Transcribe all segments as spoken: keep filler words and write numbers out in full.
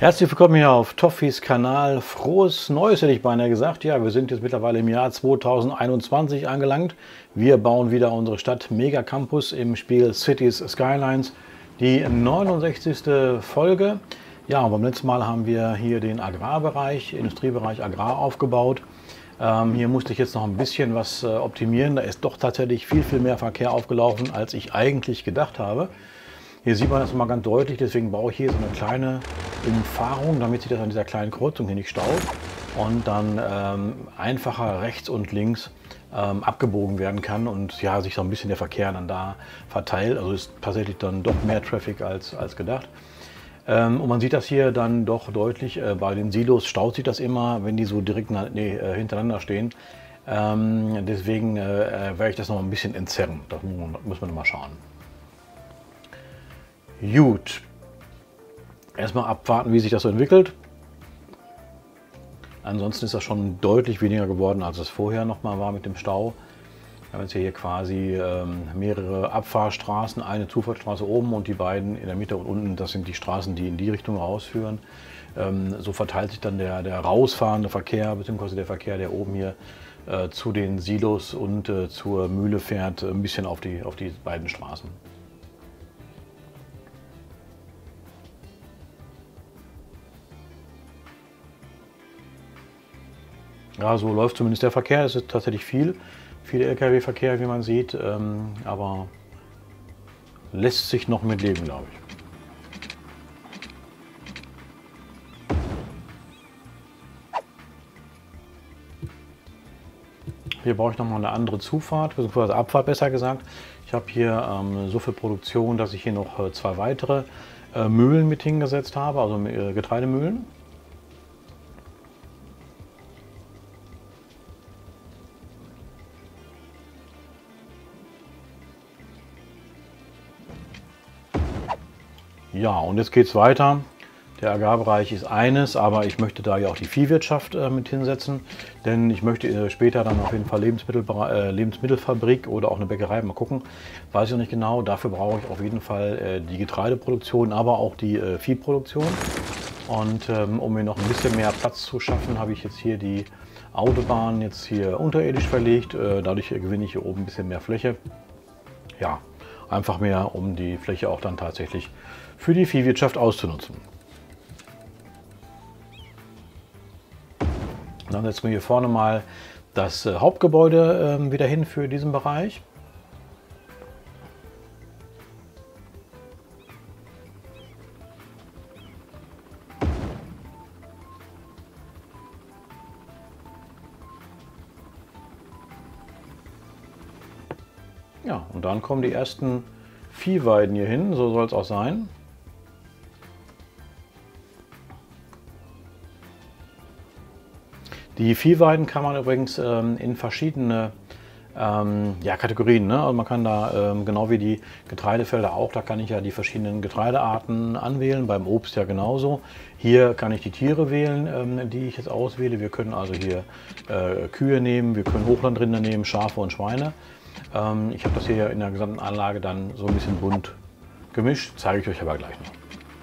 Herzlich willkommen hier auf Toffis Kanal. Frohes Neues hätte ich beinahe gesagt. Ja, wir sind jetzt mittlerweile im Jahr zweitausendeinundzwanzig angelangt. Wir bauen wieder unsere Stadt Mega Campus im Spiel Cities Skylines. Die neunundsechzigste Folge. Ja, und beim letzten Mal haben wir hier den Agrarbereich, Industriebereich Agrar aufgebaut. Ähm, hier musste ich jetzt noch ein bisschen was äh, optimieren. Da ist doch tatsächlich viel, viel mehr Verkehr aufgelaufen, als ich eigentlich gedacht habe. Hier sieht man das mal ganz deutlich, deswegen baue ich hier so eine kleine Umfahrung, damit sich das an dieser kleinen Kreuzung hier nicht staut und dann ähm, einfacher rechts und links ähm, abgebogen werden kann und ja, sich so ein bisschen der Verkehr dann da verteilt. Also ist tatsächlich dann doch mehr Traffic als, als gedacht. Ähm, und man sieht das hier dann doch deutlich, äh, bei den Silos staut sich das immer, wenn die so direkt nee, äh, hintereinander stehen. Ähm, deswegen äh, werde ich das noch ein bisschen entzerren, das muss man mal schauen. Gut, erstmal abwarten, wie sich das so entwickelt. Ansonsten ist das schon deutlich weniger geworden, als es vorher noch mal war mit dem Stau. Wir haben jetzt hier quasi ähm, mehrere Abfahrstraßen, eine Zufahrtsstraße oben und die beiden in der Mitte und unten, das sind die Straßen, die in die Richtung rausführen. Ähm, so verteilt sich dann der, der rausfahrende Verkehr, beziehungsweise der Verkehr, der oben hier äh, zu den Silos und äh, zur Mühle fährt, ein bisschen auf die, auf die beiden Straßen. Ja, so läuft zumindest der Verkehr. Es ist tatsächlich viel, viel L K W-Verkehr, wie man sieht, ähm, aber lässt sich noch mit leben, glaube ich. Hier brauche ich noch mal eine andere Zufahrt, beziehungsweise Abfahrt besser gesagt. Ich habe hier ähm, so viel Produktion, dass ich hier noch äh, zwei weitere äh, Mühlen mit hingesetzt habe, also äh, Getreidemühlen. Ja, und jetzt geht es weiter. Der Agrarbereich ist eines, aber ich möchte da ja auch die Viehwirtschaft äh, mit hinsetzen, denn ich möchte äh, später dann auf jeden Fall Lebensmittel, äh, Lebensmittelfabrik oder auch eine Bäckerei, mal gucken, weiß ich noch nicht genau. Dafür brauche ich auf jeden Fall äh, die Getreideproduktion, aber auch die äh, Viehproduktion. Und ähm, um mir noch ein bisschen mehr Platz zu schaffen, habe ich jetzt hier die Autobahn jetzt hier unterirdisch verlegt. Äh, dadurch gewinne ich hier oben ein bisschen mehr Fläche. Ja, einfach mehr, um die Fläche auch dann tatsächlich für die Viehwirtschaft auszunutzen. Dann setzen wir hier vorne mal das äh, Hauptgebäude äh, wieder hin für diesen Bereich. Ja, und dann kommen die ersten Viehweiden hier hin, so soll es auch sein. Die Viehweiden kann man übrigens ähm, in verschiedene ähm, ja, Kategorien, ne? Also man kann da, ähm, genau wie die Getreidefelder auch, da kann ich ja die verschiedenen Getreidearten anwählen, beim Obst ja genauso. Hier kann ich die Tiere wählen, ähm, die ich jetzt auswähle. Wir können also hier äh, Kühe nehmen, wir können Hochlandrinder nehmen, Schafe und Schweine. Ähm, ich habe das hier in der gesamten Anlage dann so ein bisschen bunt gemischt, zeige ich euch aber gleich noch.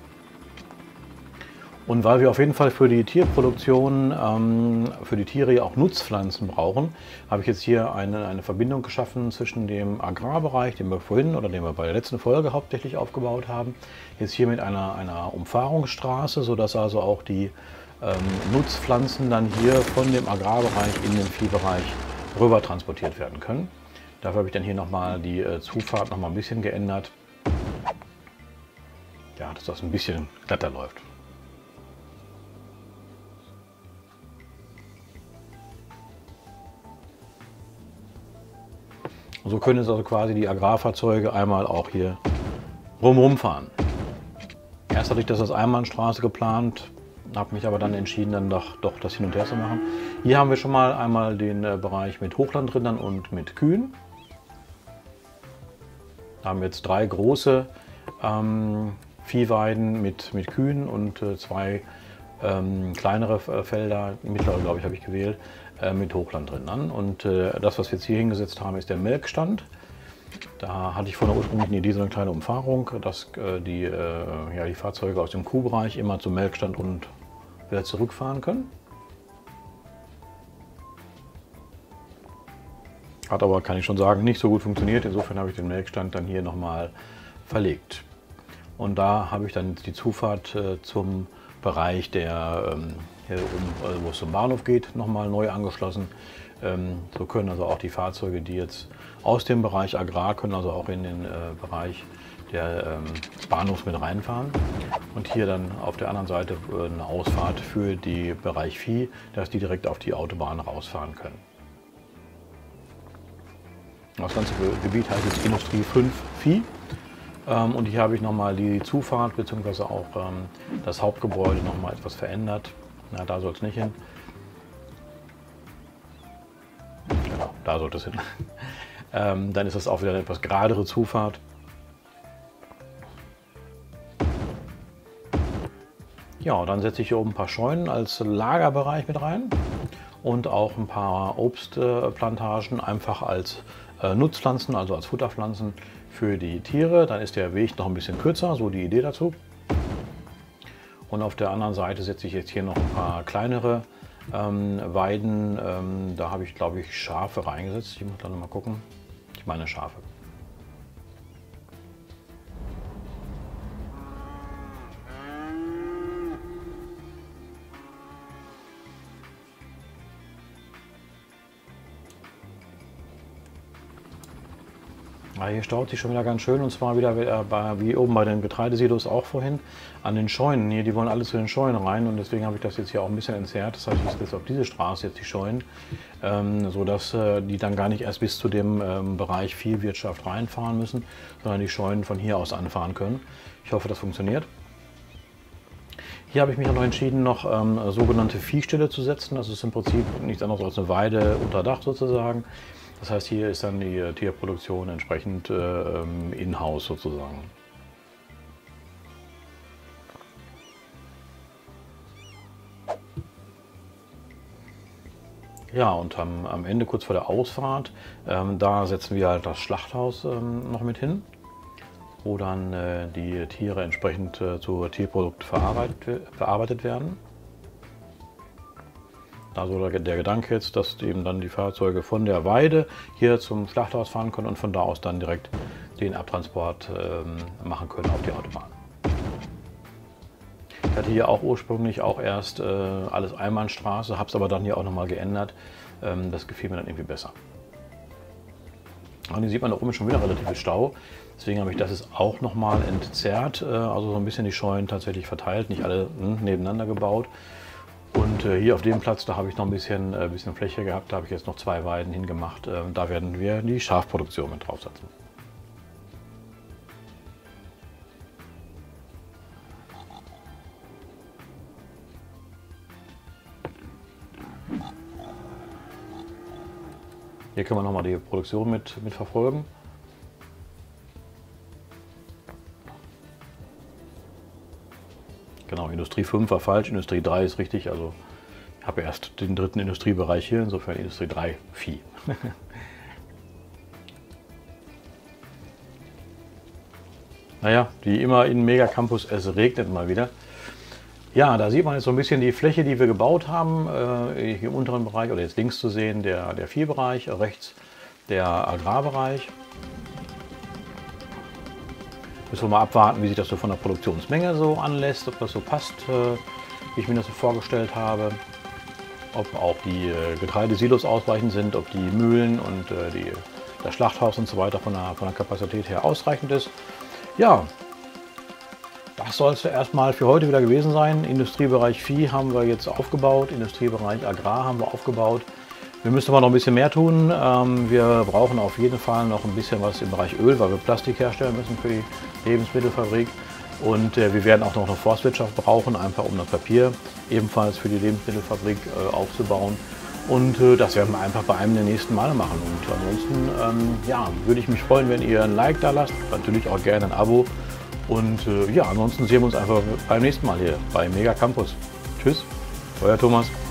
Und weil wir auf jeden Fall für die Tierproduktion, ähm, für die Tiere ja auch Nutzpflanzen brauchen, habe ich jetzt hier eine, eine Verbindung geschaffen zwischen dem Agrarbereich, den wir vorhin oder den wir bei der letzten Folge hauptsächlich aufgebaut haben, jetzt hier mit einer, einer Umfahrungsstraße, sodass also auch die ähm, Nutzpflanzen dann hier von dem Agrarbereich in den Viehbereich rüber transportiert werden können. Dafür habe ich dann hier nochmal die äh, Zufahrt noch mal ein bisschen geändert, ja, dass das ein bisschen glatter läuft. So können jetzt also quasi die Agrarfahrzeuge einmal auch hier rumrum fahren. Erst hatte ich das als Einbahnstraße geplant, habe mich aber dann entschieden, dann doch, doch das hin und her zu machen. Hier haben wir schon mal einmal den äh, Bereich mit Hochlandrindern und mit Kühen. Da haben wir jetzt drei große ähm, Viehweiden mit, mit Kühen und äh, zwei ähm, kleinere äh, Felder, mittlere glaube ich habe ich gewählt, äh, mit Hochlandrindern. Und äh, das, was wir jetzt hier hingesetzt haben, ist der Melkstand. Da hatte ich von der ursprünglichen Idee so eine kleine Umfahrung, dass äh, die, äh, ja, die Fahrzeuge aus dem Kuhbereich immer zum Melkstand und wieder zurückfahren können. Hat aber, kann ich schon sagen, nicht so gut funktioniert. Insofern habe ich den Melkstand dann hier nochmal verlegt. Und da habe ich dann die Zufahrt äh, zum Bereich, der ähm, hier oben, also wo es zum Bahnhof geht, nochmal neu angeschlossen. Ähm, so können also auch die Fahrzeuge, die jetzt aus dem Bereich Agrar, können also auch in den äh, Bereich der ähm, Bahnhofs mit reinfahren. Und hier dann auf der anderen Seite äh, eine Ausfahrt für den Bereich Vieh, dass die direkt auf die Autobahn rausfahren können. Das ganze Gebiet heißt jetzt Industrie fünf Vieh. Ähm, und hier habe ich nochmal die Zufahrt bzw. auch ähm, das Hauptgebäude nochmal etwas verändert. Na, da soll es nicht hin. Genau, da sollte es hin. ähm, dann ist das auch wieder eine etwas geradere Zufahrt. Ja, und dann setze ich hier oben ein paar Scheunen als Lagerbereich mit rein und auch ein paar Obstplantagen einfach als äh, Nutzpflanzen, also als Futterpflanzen für die Tiere. Dann ist der Weg noch ein bisschen kürzer, so die Idee dazu. Und auf der anderen Seite setze ich jetzt hier noch ein paar kleinere ähm, Weiden. Ähm, da habe ich, glaube ich, Schafe reingesetzt. Ich muss dann noch mal gucken. Ich meine Schafe. Ja, hier staut sich schon wieder ganz schön, und zwar wieder bei, wie oben bei den Getreidesilos auch vorhin, an den Scheunen. Hier, die wollen alle zu den Scheunen rein, und deswegen habe ich das jetzt hier auch ein bisschen entzerrt. Das heißt, ich setze auf diese Straße jetzt die Scheunen, ähm, sodass äh, die dann gar nicht erst bis zu dem ähm, Bereich Viehwirtschaft reinfahren müssen, sondern die Scheunen von hier aus anfahren können. Ich hoffe, das funktioniert. Hier habe ich mich auch noch entschieden, noch ähm, sogenannte Viehställe zu setzen. Das ist im Prinzip nichts anderes als eine Weide unter Dach sozusagen. Das heißt, hier ist dann die Tierproduktion entsprechend äh, in-house sozusagen. Ja, und am, am Ende, kurz vor der Ausfahrt, ähm, da setzen wir halt das Schlachthaus ähm, noch mit hin, wo dann äh, die Tiere entsprechend äh, zu Tierprodukt verarbeitet, verarbeitet werden. Also der Gedanke jetzt, dass eben dann die Fahrzeuge von der Weide hier zum Schlachthaus fahren können und von da aus dann direkt den Abtransport ähm, machen können auf die Autobahn. Ich hatte hier auch ursprünglich auch erst äh, alles Einbahnstraße, habe es aber dann hier auch nochmal geändert. Ähm, das gefiel mir dann irgendwie besser. Und hier sieht man da oben schon wieder relativ viel Stau. Deswegen habe ich das jetzt auch nochmal entzerrt, äh, also so ein bisschen die Scheunen tatsächlich verteilt, nicht alle mh, nebeneinander gebaut. Und äh, hier auf dem Platz, da habe ich noch ein bisschen, äh, bisschen Fläche gehabt, da habe ich jetzt noch zwei Weiden hingemacht. Äh, da werden wir die Schafproduktion mit draufsetzen. Hier können wir nochmal die Produktion mit, mit verfolgen. Genau, Industrie fünf war falsch, Industrie drei ist richtig. Also ich habe erst den dritten Industriebereich hier, insofern Industrie drei Vieh. Naja, wie immer in Mega Campus, es regnet mal wieder. Ja, da sieht man jetzt so ein bisschen die Fläche, die wir gebaut haben, äh, hier im unteren Bereich, oder jetzt links zu sehen, der, der Viehbereich, rechts der Agrarbereich. Müssen wir mal abwarten, wie sich das so von der Produktionsmenge so anlässt, ob das so passt, äh, wie ich mir das so vorgestellt habe. Ob auch die äh, Getreidesilos ausreichend sind, ob die Mühlen und äh, die, das Schlachthaus und so weiter von der, von der Kapazität her ausreichend ist. Ja, das soll es erstmal für heute wieder gewesen sein. Industriebereich Vieh haben wir jetzt aufgebaut, Industriebereich Agrar haben wir aufgebaut. Wir müssen aber noch ein bisschen mehr tun. Wir brauchen auf jeden Fall noch ein bisschen was im Bereich Öl, weil wir Plastik herstellen müssen für die Lebensmittelfabrik. Und wir werden auch noch eine Forstwirtschaft brauchen, einfach um das Papier ebenfalls für die Lebensmittelfabrik aufzubauen. Und das werden wir einfach bei einem der nächsten Male machen. Und ansonsten ja, würde ich mich freuen, wenn ihr ein Like da lasst, natürlich auch gerne ein Abo. Und ja, ansonsten sehen wir uns einfach beim nächsten Mal hier bei Mega Campus. Tschüss, euer Thomas.